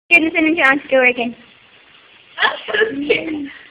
Goodness, and your aunt's still working. I'm so scared.